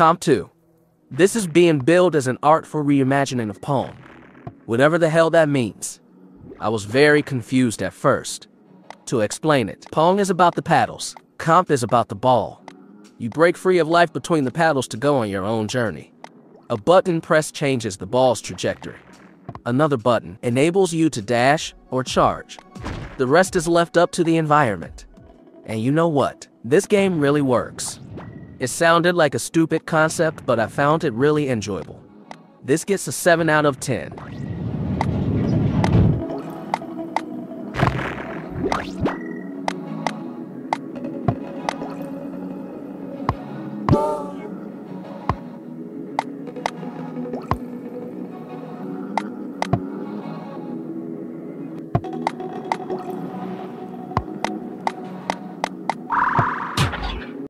qomp2. This is being billed as an art for reimagining of Pong. Whatever the hell that means. I was very confused at first. To explain it, Pong is about the paddles, qomp is about the ball. You break free of life between the paddles to go on your own journey. A button press changes the ball's trajectory. Another button enables you to dash or charge. The rest is left up to the environment. And you know what? This game really works. It sounded like a stupid concept, but I found it really enjoyable. This gets a 7 out of 10.